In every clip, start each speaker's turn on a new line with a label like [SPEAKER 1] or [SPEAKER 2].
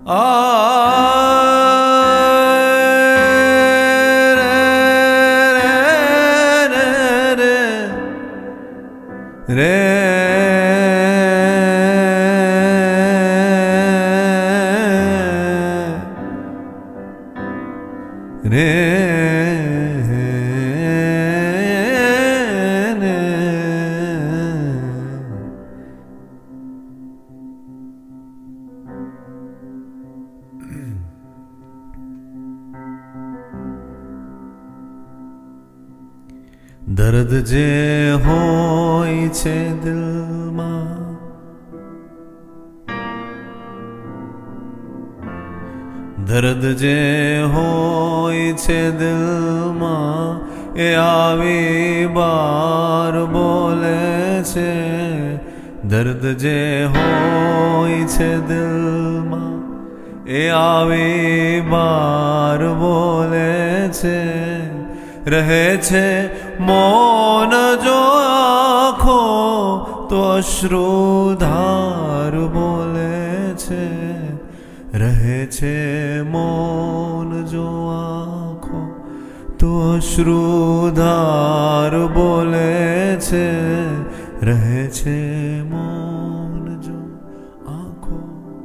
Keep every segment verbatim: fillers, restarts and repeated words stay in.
[SPEAKER 1] आ रे रे दर्द जे होय छे दिल मां दर्द जे होय छे दिल मां ए आवी बार बोले छे दर्द जे होय छे दिल मां ए आवी बार बोले छे रहे छे मौन जो आँखों तो अश्रुधार बोले छे रहे छे मौन जो आँखों तो अश्रुधार बोले छे रहे छे मौन जो आँखों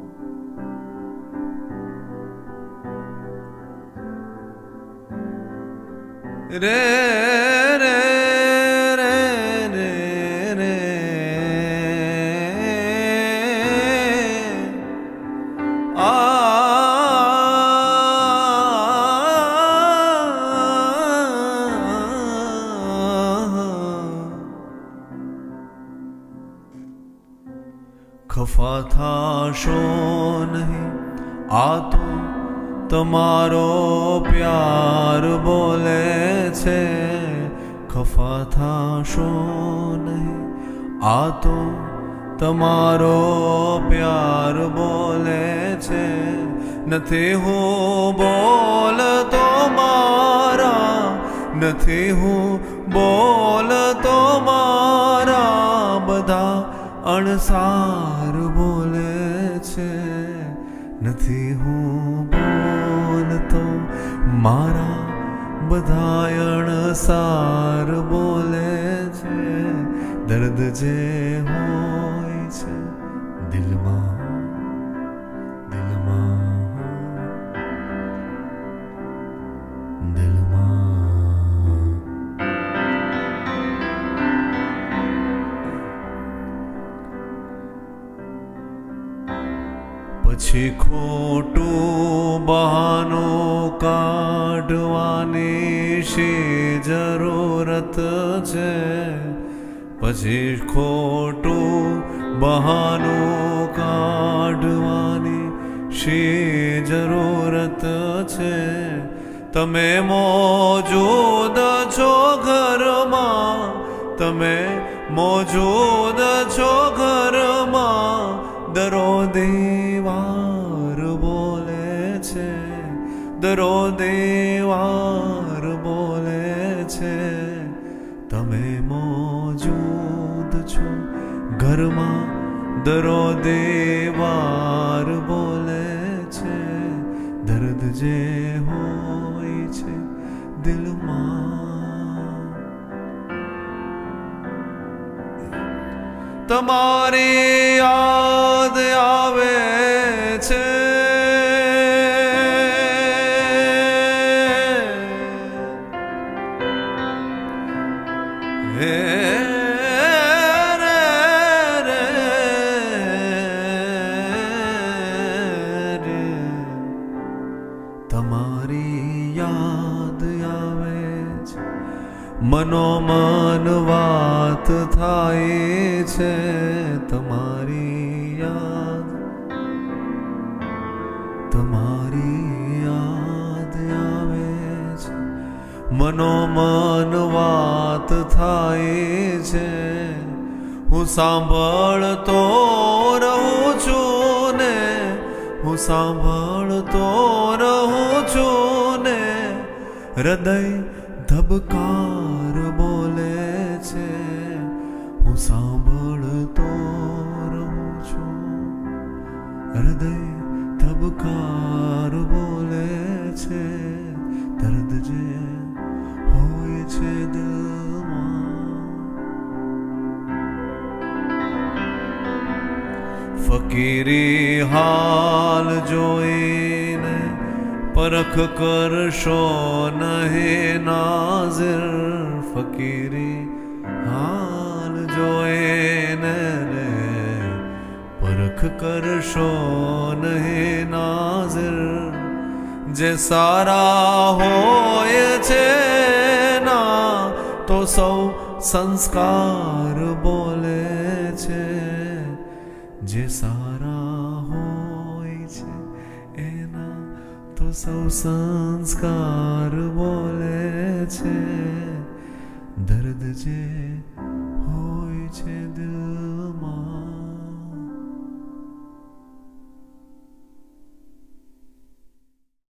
[SPEAKER 1] रे रे रे रे रे आ खफा था शो नहीं आ तो तमारो प्यार बोले छे खफा था शो नहीं आ तो तमारो प्यार बोले छे नथी हूँ बोल तो मारा नथी हूँ बोल तो मारा बधा अणसार बोले छे नथी हूँ तो मारा बधायण सार बोले छे दर्द जे होय छे दिल मां दिल मां दिल मां पछी खोटू बहानो काढवानी शी जरूरत छे पछी खोटू बहानो काढवानी शी जरूरत छे तमे मौजूद छो घर मां तमे मौजूद छो घर मां दरो दीवार बोले छे दरो दीवार बोले छे तमे मौजूद छो घर मां दरो दीवार बोले छे दर्द जे होय छे दिल मां तमारी याद आवे छे हे रे रे रे तमारी याद आवे छे मनोमन वात थाय छे तमारी याद तमारी याद आवे छे मनोमन वात थाय छे हूँ सांभळतो रहूं छूं ने हूँ सांभळतो रहूं छूं ने हृदय धबकार बोले छे हूँ सांभळतो रहूं छूं हृदय धब બબકાર બોલે છે દર્દ જે હોય છે દિલમાં ફકીરી હાલ જોઈને પરખ કરશો નહીં નાઝિર ફકીરી હાલ જોઈને રે પરખ કરશો નહીં નાઝિર જે સારા હોય છે ના તો સૌ સંસ્કાર બોલે છે જે સારા હોય છે એના તો સૌ સંસ્કાર બોલે છે દર્દ જે હોય છે દિલ